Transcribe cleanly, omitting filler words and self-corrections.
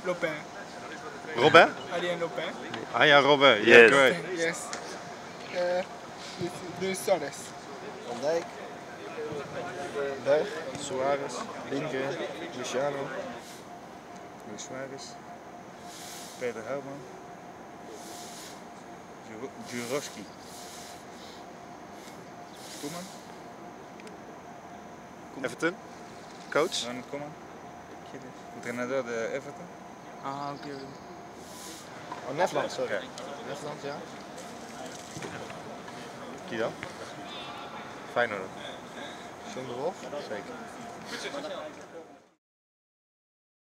Lopin. Robin? Arjen Lopin. Ah ja, Robin. Yeah, Yes. great. Yes. Luis Suarez. Van Dijk, Berg, Suarez, Lindgren, Luciano, Luis Suarez, Peter Houwman, Jurovski, Koeman, Everton? Coach? Ronald Koeman, de trainador de Everton. Ah, oké. oh Nefland, sorry. Ja. Nefland, ja. Wie dan? Feyenoord. John de Wolf. Zeker.